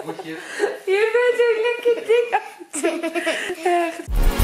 Je bent een lekker ding aan het doen. Echt.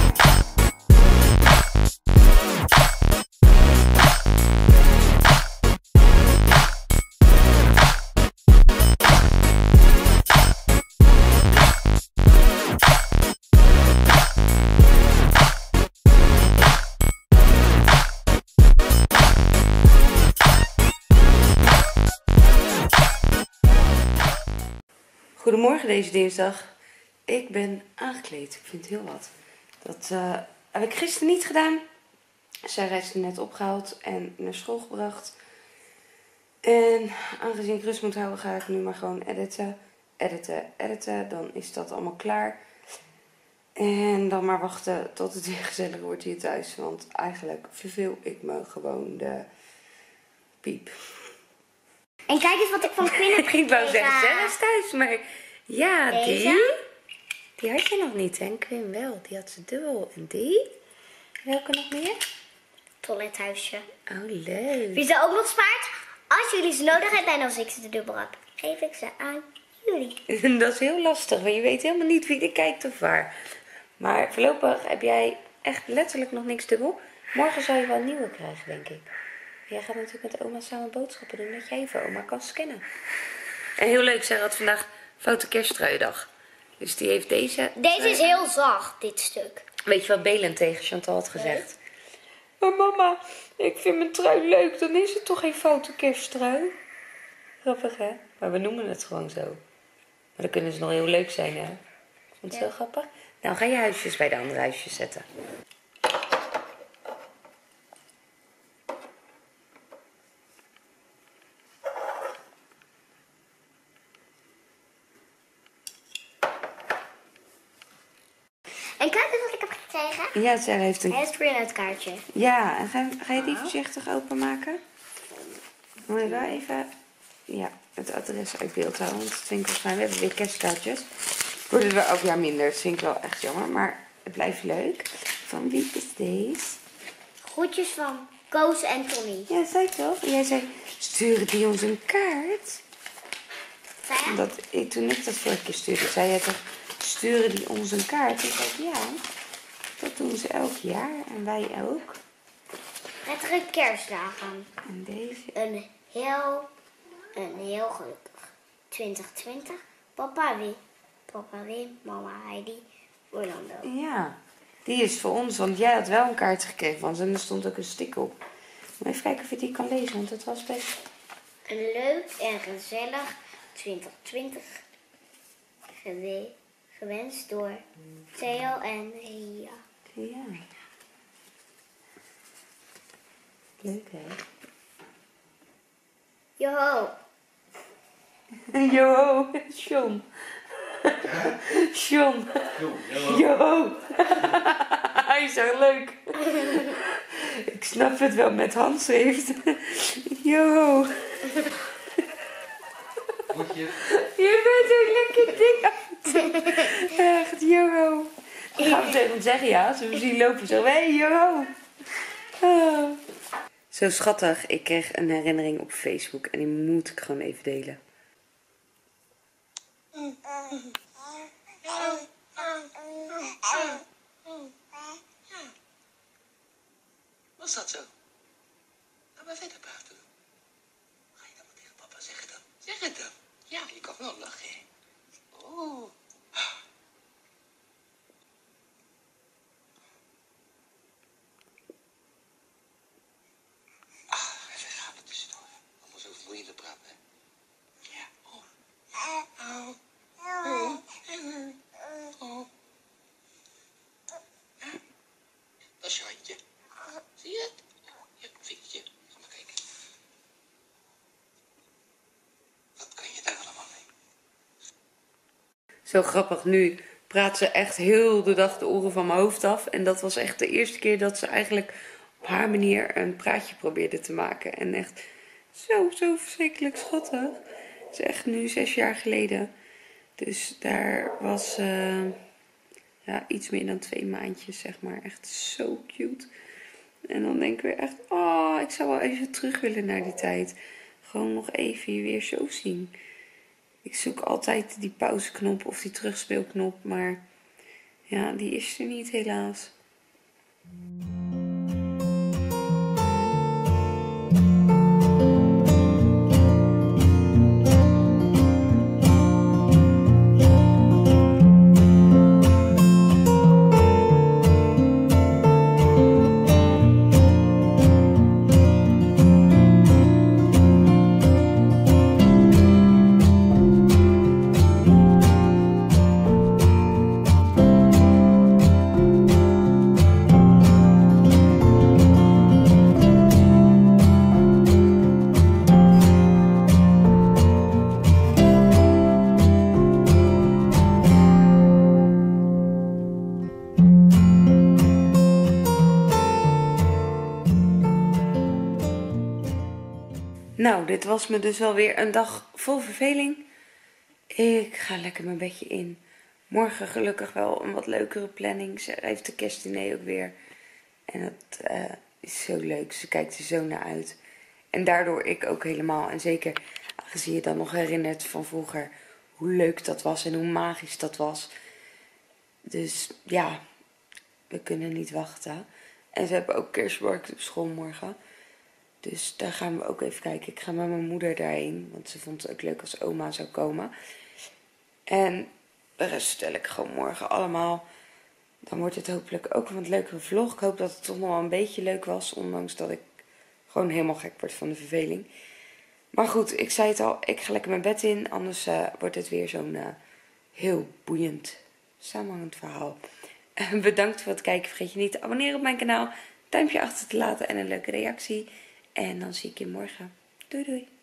Goedemorgen deze dinsdag. Ik ben aangekleed. Ik vind het heel wat. Dat heb ik gisteren niet gedaan. Sarah is er net opgehaald en naar school gebracht. En aangezien ik rust moet houden, ga ik nu maar gewoon editen. Dan is dat allemaal klaar. En dan maar wachten tot het weer gezellig wordt hier thuis. Want eigenlijk verveel ik me gewoon de piep. En kijk eens wat ik van Quinn heb gekregen. Ik wou zeggen, Sarah is thuis, maar ja, Deze? die had je nog niet, hè? Quinn wel, die had ze dubbel. En die? Welke nog meer? Toilethuisje. Oh, leuk. Wie ze ook nog spaart? Als jullie ze nodig hebben en als ik ze dubbel heb, geef ik ze aan jullie. Dat is heel lastig, want je weet helemaal niet wie er kijkt of waar. Maar voorlopig heb jij echt letterlijk nog niks dubbel. Morgen zal je wel een nieuwe krijgen, denk ik. Jij gaat natuurlijk met oma samen boodschappen doen, dat jij even oma kan scannen. En heel leuk, Sarah had vandaag foute kersttruiendag. Dus die heeft deze... Deze is heel zacht, dit stuk. Weet je wat Belen tegen Chantal had gezegd? Oh mama, ik vind mijn trui leuk, dan is het toch geen foute kersttrui? Grappig, hè? Maar we noemen het gewoon zo. Maar dan kunnen ze nog heel leuk zijn, hè? Vond je het zo grappig? Nou, ga je huisjes bij de andere huisjes zetten. En kijk eens wat ik heb gekregen. Ja, Sarah heeft een... Het printout-kaartje. Ja, en ga je die voorzichtig openmaken? Moet je wel even... Ja, het adres uit beeld houden. Want dat vind ik volgens mij... We hebben weer kerstkaartjes. Wordt het wel elk jaar minder. Dat vind ik wel echt jammer. Maar het blijft leuk. Van wie is deze? Groetjes van Koos en Tony. Ja, zei ik toch? En jij zei, sturen die ons een kaart? Zei je? Toen ik dat vorige keer stuurde, zei jij toch, sturen die ons een kaart? En ik zei, ja, dat doen ze elk jaar. En wij ook. Prettige kerstdagen. En deze... Een heel gelukkig 2020. Papa Wim, mama Heidi, Orlando. Ja, die is voor ons, want jij had wel een kaart gekregen van ze en er stond ook een sticker op. Maar even kijken of je die kan lezen, want het was best... Een leuk en gezellig 2020. Gewenst door Theo en Ria. Ja. Leuk, hè? Joho. Joho, John. John. Joho. Hij is echt leuk. Ik snap het wel met handschrift. Joho. Je bent een lekker ding aan het doen. Echt, joho. Dan gaan we tegen hem zeggen, ja. Als we hem zien lopen, zo, hey, joho. Oh. Zo schattig. Ik kreeg een herinnering op Facebook en die moet ik gewoon even delen. Was dat zo? Ga maar verder praten. Ga je dat maar tegen papa zeggen dan? Zeg het dan. Ja, je kan wel lachen, hè? Oh. Even gaan er tussendoor. Allemaal zo vermoeiend te praten, hè? Ja. Oh. Oh. Oh. Oh. Ja. Dat is je handje. Zie je het? Ja, vingertje. Ga maar kijken. Wat kan je daar allemaal mee? Zo grappig, nu praat ze echt heel de dag de oren van mijn hoofd af. En dat was echt de eerste keer dat ze eigenlijk op haar manier een praatje probeerde te maken. En echt zo verschrikkelijk schattig. Het is echt nu 6 jaar geleden. Dus daar was ja, iets meer dan 2 maandjes, zeg maar. Echt zo cute. En dan denk ik weer echt, oh, ik zou wel even terug willen naar die tijd. Gewoon nog even je weer zo zien. Ik zoek altijd die pauzeknop of die terugspeelknop, maar ja, die is er niet helaas. Nou, dit was me dus wel weer een dag vol verveling. Ik ga lekker mijn bedje in. Morgen gelukkig wel een wat leukere planning. Ze heeft de kerstdiner ook weer. En dat is zo leuk. Ze kijkt er zo naar uit. En daardoor ik ook helemaal. En zeker aangezien je dan nog herinnert van vroeger hoe leuk dat was en hoe magisch dat was. Dus ja, we kunnen niet wachten. En ze hebben ook kerstmarkt op school morgen. Dus daar gaan we ook even kijken. Ik ga met mijn moeder daarheen. Want ze vond het ook leuk als oma zou komen. En de rest stel ik gewoon morgen allemaal. Dan wordt het hopelijk ook een wat leukere vlog. Ik hoop dat het toch nog wel een beetje leuk was. Ondanks dat ik gewoon helemaal gek word van de verveling. Maar goed, ik zei het al. Ik ga lekker mijn bed in. Anders wordt het weer zo'n heel boeiend, samenhangend verhaal. Bedankt voor het kijken. Vergeet je niet te abonneren op mijn kanaal. Duimpje achter te laten en een leuke reactie. En dan zie ik je morgen. Doei doei.